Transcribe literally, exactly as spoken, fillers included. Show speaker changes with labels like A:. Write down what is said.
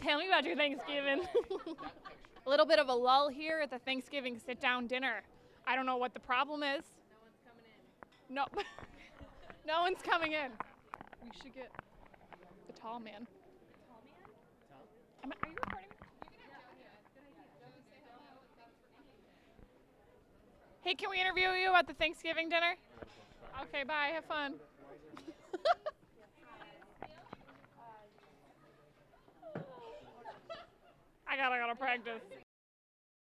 A: Tell me about your Thanksgiving. A little bit of a lull here at the Thanksgiving sit-down dinner. I don't know what the problem is. No one's coming in. No, no one's coming in. We should get the tall man. Tall man? Am I, are you recording? Hey, can we interview you about the Thanksgiving dinner? Okay, bye. Have fun. I gotta go to practice.